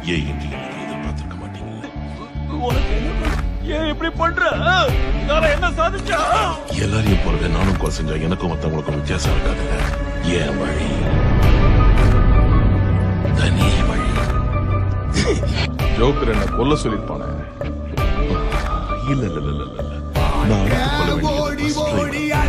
ஏன் என்று எனக்கு எதிர்பார்த்திருக்க மாட்டீங்கல்ல. ஏன் இப்படி பண்ற? என்ன சாதிச்சா? எல்லாரையும் போறத நானும் கொலை செஞ்சா எனக்கும் மத்தவங்களுக்கும் வித்தியாசம் இருக்காதுல்ல. ஏன் வழி தனி வழி. ஜோக்கர் என்ன கொல்ல சொல்லிருப்பானே. இல்ல நான் அடுத்து கொல்ல வேண்டியது